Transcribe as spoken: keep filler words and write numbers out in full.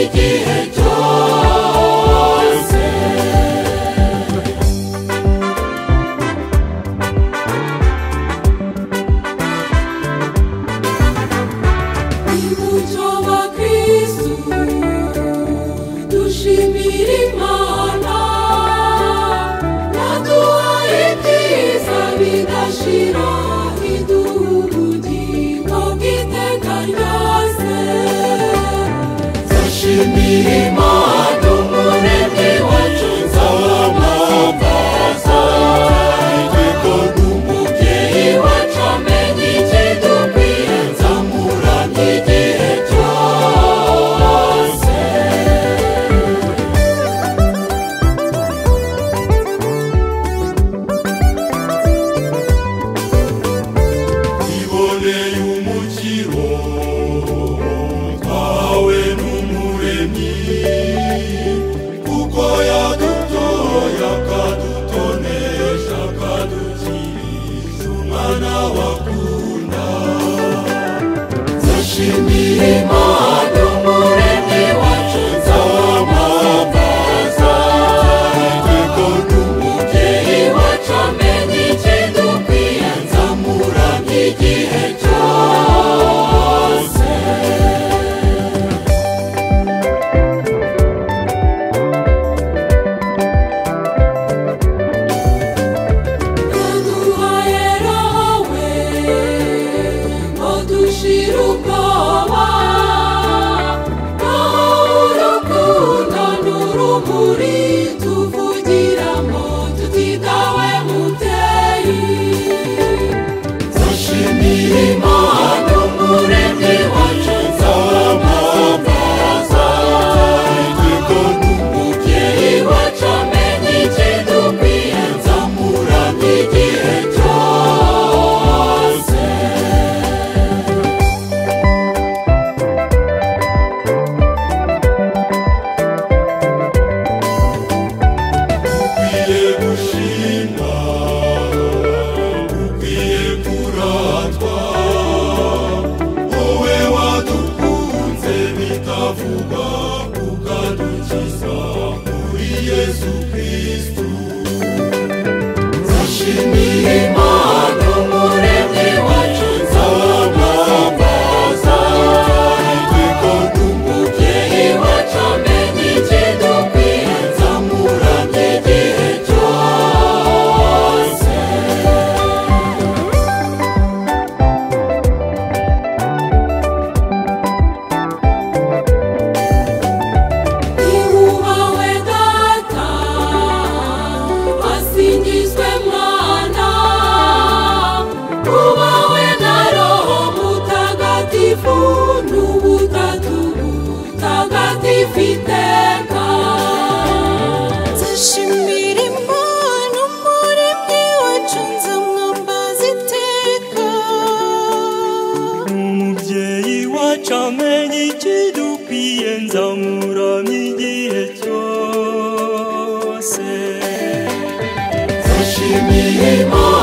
igihe cyose. Nimucyo bakristu dushimire Imana yaduhaye ibyiza bidashira, iduha ubugingo bw'iteka ryose. Nzashimira Imana Umuremyi wacu, nzamwambaza iteka. Umubyeyi wacu amenya ikidukwiye, nzamuramya igihe cyose. Iboneye umukiro twawe n'Umuremyi, kuko yadutoye akadutonesha, akadukirisha umwana wakunda. Nzashimira Imana Umuremyi wacu, nzamwambaza iteka. Umubyeyi wacu amenya ikidukwiye, nzamuramya igihe cyose. Yaduhaye Roho we ngo dushire ubwoba, Roho w'urukundo n'urumuri tuvugiramo tuti dawe mubyeyi. Nzashimira Imana Umuremyi wacu, nzamwambaza iteka. Umubyeyi wacu amenya ikidukwiye, nzamuramya igihe cyose. Ukwiye gushimwa, ukwiye kuratwa, wowe wadukunze bitavugwa, ukadukiza muri Yesu Kristu. Nzashimira Imana Umuremyi wacu, nzamwambaza iteka. Umubyeyi wacu amenya ikidukwiye, nzamuramya igihe cyose. Niwubahwe Data, asingizwe Mwana, wubahwe na Roho Mutagatifu, n'ubutatu butagatifu iteka. Nzashimira Imana Umuremyi wacu, nzamwambaza iteka. Umubyeyi wacu amenya ikidukwiye, nzamuramya igihe cyose. Nzashimira Imana